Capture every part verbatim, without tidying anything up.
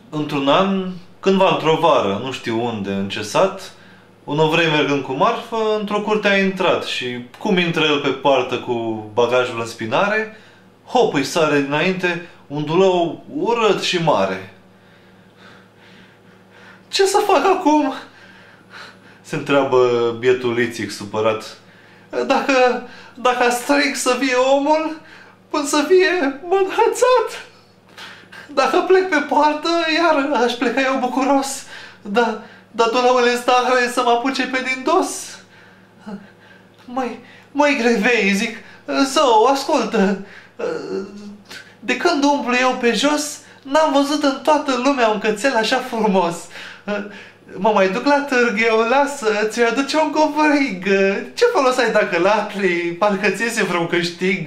Într-un an, cândva într-o vară, nu știu unde, în ce sat, un ovrei mergând cu marfă, într-o curte a intrat și cum intră el pe poartă cu bagajul în spinare, hop, îi sare dinainte un dulău urât și mare. Ce să fac acum? Se întreabă bietul Ițic supărat. Dacă, dacă strig să vie omul, până să fie mânhățat. Dacă plec pe poartă, iar aș pleca eu bucuros. Da, dar dulăul e stare să mă apuce pe din dos. Măi, măi grevei, zic, zău, ascultă. De când umplu eu pe jos, n-am văzut în toată lumea un cățel așa frumos. Mă mai duc la târg, eu lasă, ți-o aduce un covrig. Ce folos ai dacă latri, parcă ți iese vreun câștig?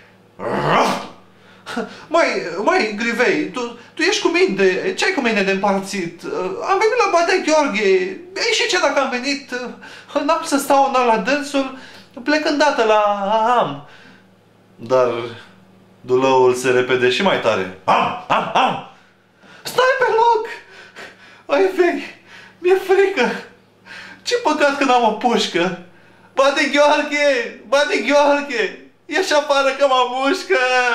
Măi, măi, grivei, tu, tu ești cu minte, ce ai cu mine de împarțit? Am venit la Badea Gheorghe, ei și ce dacă am venit? N-am să stau în la dânsul, plec îndată la am. Dar dulăul se repede și mai tare. Am, am, am! Stai pe loc! Ai vei, mi-e frică! Ce păcat că n-am o pușcă! Badea Gheorghe! Badea Gheorghe! Ieși afară că mă mușcă!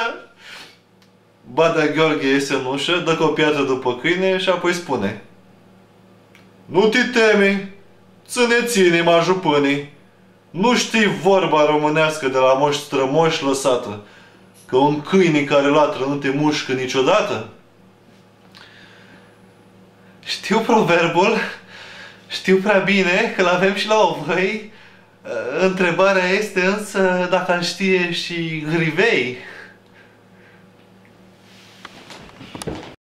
Badea Gheorghe iese în ușă, dă cu o piatră după câine și apoi spune: Nu te temi, ține-ți inima, jupânii. Nu știi vorba românească de la moși strămoși lăsată, că un câine care latră nu te mușcă niciodată? Știu proverbul, știu prea bine că l-avem și la ovăi. Întrebarea este însă dacă îl știe și grivei.